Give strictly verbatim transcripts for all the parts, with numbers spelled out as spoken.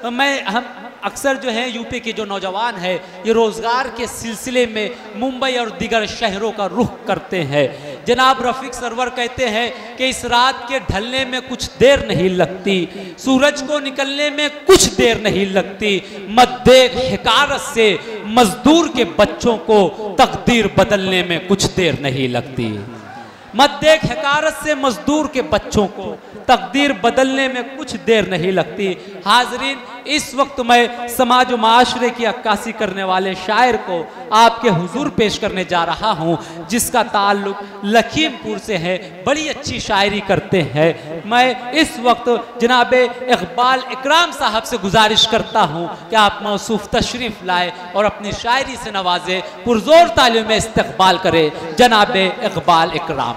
मैं हम अक्सर जो है यूपी के जो नौजवान है ये रोज़गार के सिलसिले में मुंबई और दीगर शहरों का रुख करते हैं। जनाब रफ़ीक सरवर कहते हैं कि इस रात के ढलने में कुछ देर नहीं लगती, सूरज को निकलने में कुछ देर नहीं लगती, मत देख हिकारत से मजदूर के बच्चों को तकदीर बदलने में कुछ देर नहीं लगती। मत देख हिकारत से मजदूर के बच्चों को तकदीर बदलने में कुछ देर नहीं लगती। हाजरीन, इस वक्त मैं समाज व माशरे की अक्कासी करने वाले शायर को आपके हुजूर पेश करने जा रहा हूँ, जिसका ताल्लुक लखीमपुर से है। बड़ी अच्छी शायरी करते हैं। मैं इस वक्त जनाब इकबाल इकराम साहब से गुजारिश करता हूँ कि आप मौसूफ तशरीफ़ लाए और अपनी शायरी से नवाजे, पुरजोर तालीम में इस्तकबाल करें। जनाब इकबाल इकराम।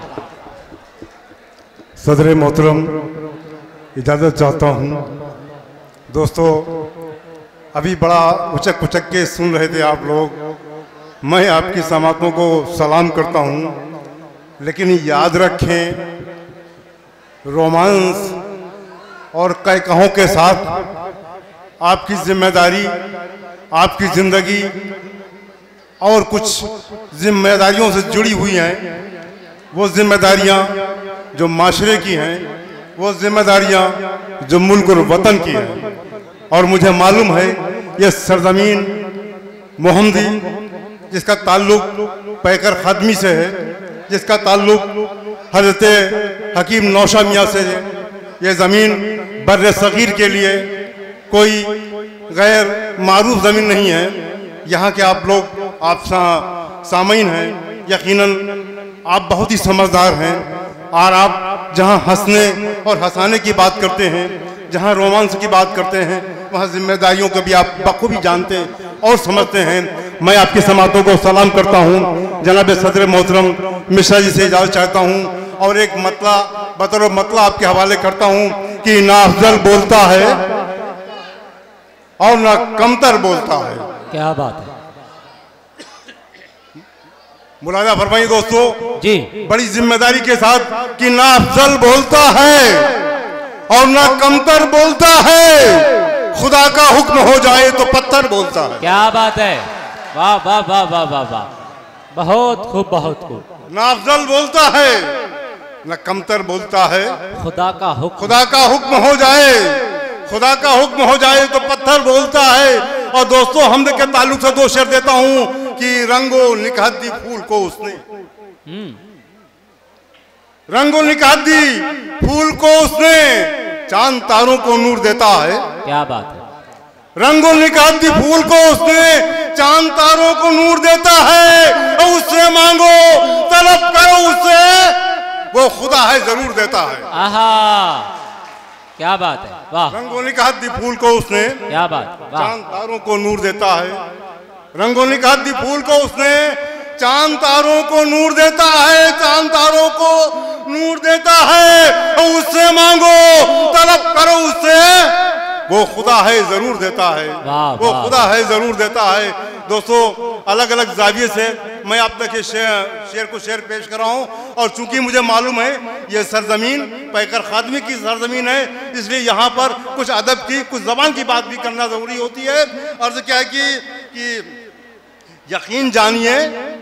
सदर मोहतरम, इजाज़त चाहता हूँ। दोस्तों, अभी बड़ा उचक उचक के सुन रहे थे आप लोग। मैं आपकी समातों को सलाम करता हूँ, लेकिन याद रखें, रोमांस और कैकहों के साथ आपकी जिम्मेदारी, आपकी ज़िंदगी और कुछ जिम्मेदारियों से जुड़ी हुई हैं। वो जिम्मेदारियाँ जो माशरे की हैं, वो जिम्मेदारियाँ जो मुल्क और वतन की हैं। और मुझे मालूम है ये सरजमीन मोहम्मदी, जिसका ताल्लुक पैकर खादमी से है, जिसका ताल्लुक हज़रत हकीम नौशा मियाँ से है, ये ज़मीन बर्र सग़ीर के लिए कोई गैर मारूफ ज़मीन नहीं है। यहाँ के आप लोग, आप सा, सामीन हैं, यकीनन आप बहुत ही समझदार हैं। और आप जहाँ हंसने और हंसाने की बात करते हैं, जहाँ रोमांस की बात करते हैं, वहाँ जिम्मेदारियों को भी आप बखूबी जानते और समझते हैं। मैं आपकी समातों को सलाम करता हूँ। जनाब सदर मोहतरम मिश्रा जी से इजाज़त चाहता हूँ और एक मतला बतौर मतला आपके हवाले करता हूँ कि ना अफजल बोलता है और ना कमतर बोलता है। क्या बात है, मुलाजा फरमाइए दोस्तों जी, बड़ी जिम्मेदारी के साथ कि ना अफजल बोलता है और ना कमतर बोलता है, खुदा का हुक्म हो जाए तो पत्थर बोलता है। क्या बात है, वाह वाह वाह वाह वाह वाह, बहुत खूब बहुत खूब। ना अफजल बोलता है ना कमतर बोलता है, खुदा का हुक्म, खुदा का हुक्म हो जाए, खुदा का हुक्म हो जाए तो पत्थर बोलता है। और दोस्तों, हमद के ताल्लुक से दो शेर देता हूं कि रंगो निकाहदी फूल को उसने, रंगो निकाहदी फूल को उसने चांद तारों को नूर देता है। क्या बात है, रंगो निकाहदी फूल को उसने चांद तारों को नूर देता है। और उससे मांगो, तलब करो उससे, वो खुदा है जरूर देता है। आहा, क्या बात है, वाह। रंगो निकाहदी फूल को उसने, क्या बात, वाह। चांद तारों को नूर देता है। रंगो निकाहदी फूल को उसने चांद तारों को नूर देता है, चांद तारों को नूर देता है। और उससे मांगो, तलब करो उससे, वो खुदा है जरूर देता है, वो खुदा है जरूर देता है। दोस्तों, अलग अलग जाविये से मैं आप तक शेर, शेर को शेर पेश कर रहा हूँ। और चूंकि मुझे मालूम है ये सरजमीन पैकर खादमी की सरजमीन है, इसलिए यहाँ पर कुछ अदब की, कुछ जबान की बात भी करना जरूरी होती है। अर्ज क्या है कि, कि यकीन जानिए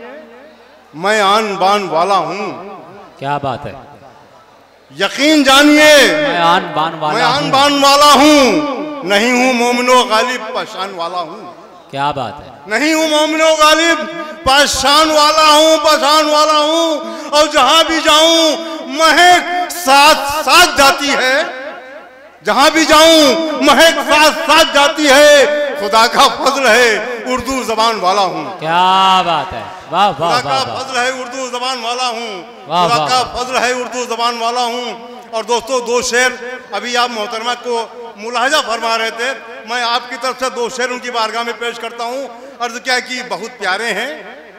मैं आन बान वाला हूँ। क्या बात है, यकीन जानिए मैं आन बान वाला मैं आन बान वाला हूँ, नहीं हूँ मोमिनो गालिब पहचान वाला हूँ। क्या बात है, नहीं हूँ मोमिनो गालिब पहचान वाला हूँ, पहचान वाला हूँ। और जहां भी जाऊं महक साथ साथ जाती है, जहां भी जाऊं महक साथ साथ जाती है। खुदा का फजल है उर्दू जबान वाला हूँ। क्या बात है, वाह वाह, खुदा का फजल है उर्दू जबान वाला हूँ, खुदा का फजल है उर्दू जबान वाला हूँ। और दोस्तों, दो शेर अभी आप मोहतरमा को मुलाहजा फरमा रहे थे, मैं आपकी तरफ से दो शेर उनकी बारगाह में पेश करता हूँ। अर्ज क्या कि बहुत प्यारे हैं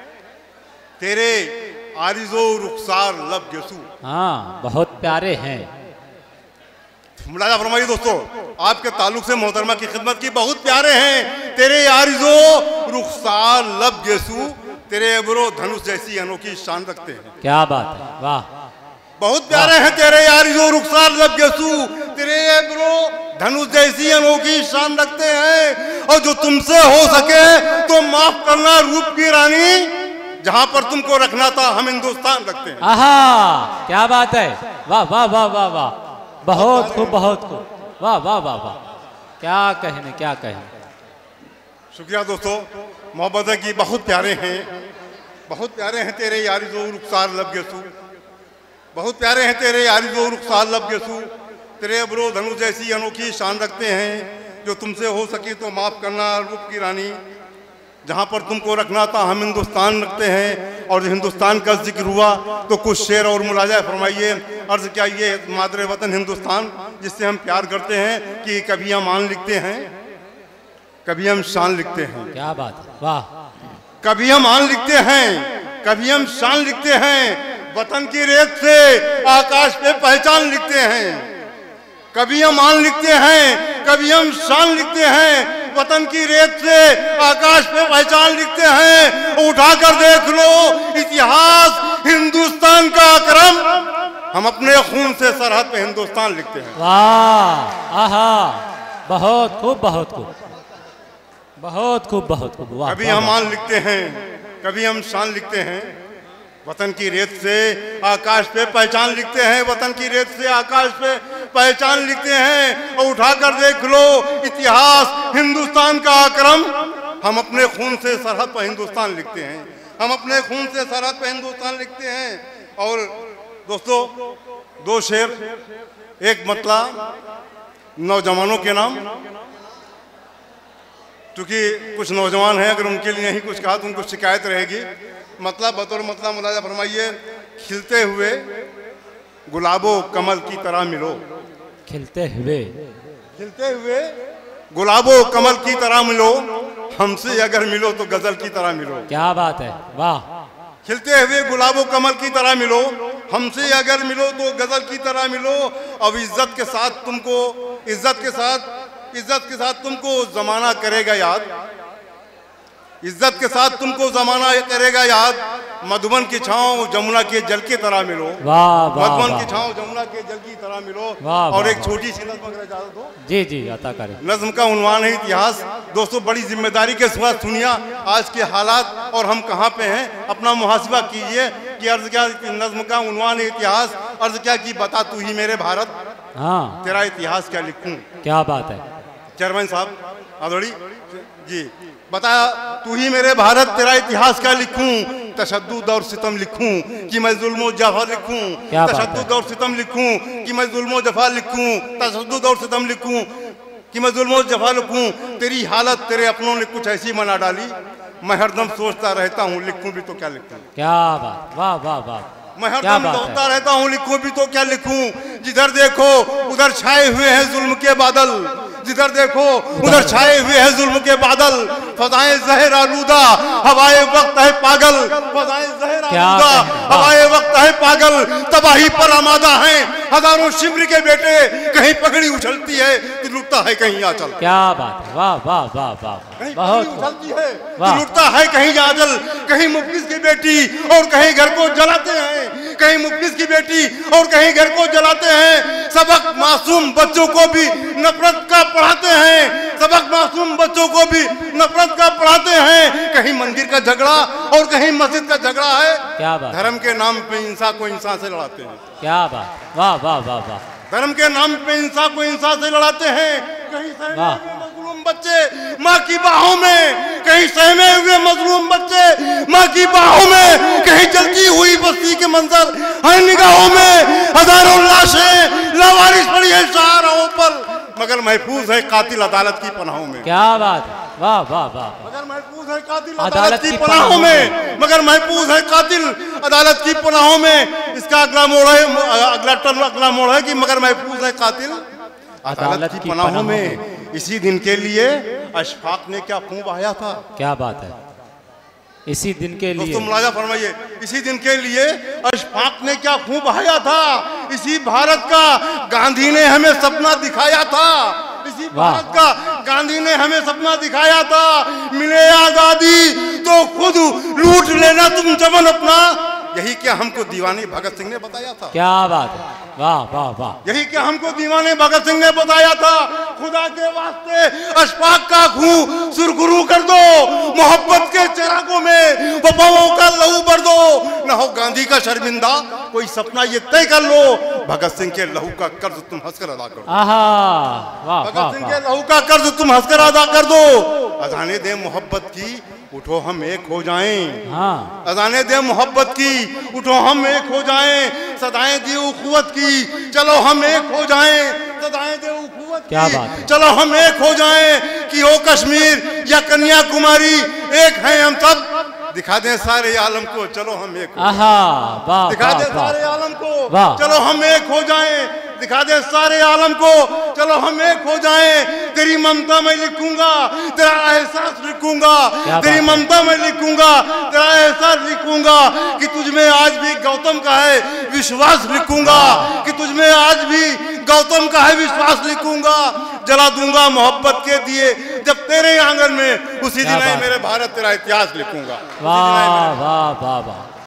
तेरे आरिज़ो रुखसार लब गेसू। हाँ, बहुत प्यारे हैं। मुलाजा फरमाइए दोस्तों, आपके ताल्लुक से मोहतरमा की खिदमत की। बहुत प्यारे हैं तेरे आरिज़ो रुखसार लब गेसू, तेरे अबरो धनुष जैसी अनोखी शान रखते हैं। क्या बात है, वाह। बहुत प्यारे हैं तेरे यारिज़ो रुखसार लब गेसू, तेरे अबरो धनुष जैसी अनोखी शान रखते हैं, और जो तुमसे हो सके तो माफ करना रूप की रानी, जहां पर तुमको रखना था हम हिंदुस्तान रखते हैं। आहा, क्या बात है, वाह वाह वाह वाह वाह, बहुत खूब बहुत खूब, वाह वाह वाह वाह, क्या कहने क्या कहने। शुक्रिया दोस्तों, मोहब्बत की बहुत प्यारे हैं, बहुत प्यारे हैं तेरे यारी जो रुखसार लब गेसू, बहुत प्यारे हैं तेरे यारी जो रुखसार लब गेसू, तेरे अबरो धनुष जैसी अनोखी शान रखते हैं, जो तुमसे हो सके तो माफ करना रूप की रानी, जहाँ पर तुमको रखना था हम हिंदुस्तान रखते हैं। और हिंदुस्तान का जिक्र हुआ तो कुछ शेर और मुलाजा फरमाइए। अर्ज क्या ये मादरे वतन हिंदुस्तान जिससे हम प्यार करते हैं कि कभी हम आन लिखते हैं, कभी हम शान लिखते हैं। क्या बात है, वाह। कभी हम आन लिखते हैं, कभी हम शान लिखते हैं, वतन की रेत से आकाश पे पहचान लिखते हैं। कभी हम आन लिखते हैं, कभी हम शान लिखते हैं, वतन की रेत से आकाश पे पहचान लिखते हैं। उठाकर देख लो इतिहास हिंदुस्तान का क्रम, हम अपने खून से सरहद पे हिंदुस्तान लिखते हैं। वाह, आहा, बहुत खूब बहुत खूब, बहुत खूब बहुत खूब, वाह। कभी हम आन लिखते हैं, कभी हम शान लिखते हैं, वतन की रेत से आकाश पे पहचान लिखते हैं, वतन की रेत से आकाश पे पहचान लिखते हैं। और उठाकर देख लो इतिहास हिंदुस्तान का क्रम, हम अपने खून से सरहद पर हिंदुस्तान लिखते हैं, हम अपने खून से सरहद पर हिंदुस्तान लिखते हैं। और दोस्तों दो शेर, एक मतला नौजवानों के नाम, क्योंकि कुछ नौजवान हैं, अगर उनके लिए नहीं कुछ कहा तो उनको शिकायत रहेगी। मतलब बतौर मतलब मुलाजा फरमाइए। खिलते हुए गुलाबो कमल की तरह मिलो, खिलते हुए खिलते हुए गुलाबो कमल की तरह मिलो, हमसे अगर मिलो तो गजल की तरह मिलो। क्या बात है, वाह। खिलते हुए गुलाबो कमल की तरह मिलो, हमसे अगर मिलो तो गजल की तरह मिलो। अब इज्जत के साथ तुमको, इज्जत के साथ इज्जत के साथ तुमको जमाना करेगा याद, इज्जत के साथ तुमको जमाना करेगा याद। मधुबन की छांव जमुना के जल की तरह मिलो, मधुबन की छांव जमुना के जल की तरह मिलो। और एक छोटी सी नज़्म अगर इजाजत हो, जी जी अता करें। नज़्म का उन्वान है इतिहास। दोस्तों बड़ी जिम्मेदारी के साथ सुनिया आज के हालात और हम कहाँ पे हैं, अपना मुहासिबा कीजिए कि अर्ज क्या नज़्म का उन्वान है इतिहास। अर्ज क्या कि बता तू ही मेरे भारत, हाँ तेरा इतिहास क्या लिखूं। क्या बात है चेयरमैन साहब आदोड़ी जी, बता तू ही मेरे भारत तेरा इतिहास क्या लिखूं। तशद्दुद और सितम लिखूं कि मैं जुल्म जफा लिखूं, तशद्दुद और सितम लिखूं कि मैं जुल्म जफा लिखूं, तशद्दुद और सितम लिखूं कि मैं जुल्म जफा लिखूं। तेरी हालत तेरे अपनों ने कुछ ऐसी बना डाली, मैं हरदम सोचता रहता हूँ लिखूं भी तो क्या लिखूं। क्या बात, वाह वाह वाह। मैं हरदम सोचता रहता हूँ लिखूं भी तो क्या लिखूं। जिधर देखो उधर छाए हुए हैं जुल्म के बादल, जिधर देखो उधर छाए हुए हैं जुल्म के बादल। फजाएं जहर आलूदा हवाए वक्त है पागल, फजाएं जहर आलूदा हवाए वक्त है पागल। तबाही पर आमादा हैं हजारों शिमर के बेटे, कहीं पगड़ी उछलती है तो लुटता है कहीं आंचल। क्या बात, वाह वाह वाह वाह, बहुत उछलती है तो लुटता है कहीं आंचल। कहीं मुफ्लिस की बेटी और कहीं घर को जलाते हैं, कहीं मुफ्लिस की बेटी और कहीं घर को जलाते हैं। सबक मासूम बच्चों को भी नफरत का पढ़ाते हैं, सबक मासूम बच्चों को भी नफरत का पढ़ाते हैं। कहीं मंदिर का झगड़ा और कहीं मस्जिद का झगड़ा है। क्या बात, धर्म के नाम पे इंसान को इंसान से लड़ाते हैं। क्या बात, वाह वाह वाह वाह। धर्म के नाम पे इंसान को इंसान से लड़ाते हैं। कहीं सहमे हुए मजलूम बच्चे माँ की बाहों में, कहीं सहमे हुए मजलूम बच्चे माँ की बाहों में, कहीं जलती हुई बस्ती के मंजर है निगाहों में। हजारों लाशें लावारिस पड़ी है शाहराहों पर, मगर महफूज है कातिल अदालत की पनाहों में। क्या बात, वाह वाह वाह। मगर महफूज है कातिल अदालत की पनाहों में, मगर महफूज है कातिल अदालत की पनाहों में। इसका अगला मोड़ है, अगला टर्म अगला मोड़ है कि मगर महफूज है कातिल अदालत की पनाहों में। इसी दिन के लिए अशफाक ने क्या खून बहाया था। क्या बात है, इसी दिन के लिए दोस्तों मुलाजा फरमाइए। इसी दिन के लिए अशफाक ने क्या खून बहाया था। इसी भारत का गांधी ने हमें सपना दिखाया था, इसी भारत का गांधी ने हमें सपना दिखाया था। मिले आजादी तो खुद लूट लेना तुम जमन अपना, यही क्या हमको दीवाने भगत सिंह ने बताया था? क्या बात है, वाह वाह वाह। यही क्या हमको दीवाने भगत सिंह ने बताया था? खुदा के वास्ते अशफाक का खून सुरखरू कर दो, मोहब्बत के चिरागों में वफाओं का लहू भर दो, न हो गांधी का शर्मिंदा कोई सपना ये तय कर लो, भगत सिंह के लहू का कर्ज तुम हंसकर अदा कर दो। आहा, वाह भगत सिंह के वाह। लहू का कर्ज तुम हंसकर अदा कर दो। अजाने दे मोहब्बत की, उठो हम एक हो जाएं। हाँ, अजाने दे मोहब्बत की, उठो हम एक हो जाएं। सदाएं दी उखुवत की, चलो हम एक हो जाएं। सदाएं दे उखुवत की, क्या बात है। चलो हम एक हो जाएं। कि हो कश्मीर या कन्याकुमारी, एक हैं हम सब, दिखा दें सारे आलम को, चलो हम एक हो जाएं। आहा, वाह दिखा वाह दें सारे वाह। आलम को, वाह। चलो हम एक हो जाएं। दिखा दे सारे आलम को, चलो हम एक हो जाएं। तेरी ममता मैं लिखूंगा, तेरा एहसास लिखूंगा। तेरी ममता मैं लिखूंगा, तेरा एहसास लिखूंगा। कि तुझमें आज भी गौतम का है विश्वास लिखूंगा। कि तुझमें आज भी गौतम का है विश्वास लिखूंगा। जला दूंगा मोहब्बत के दिए जब तेरे आंगन में, उसी दिन मेरे भारत तेरा इतिहास लिखूंगा। वाह वाह वाह वाह।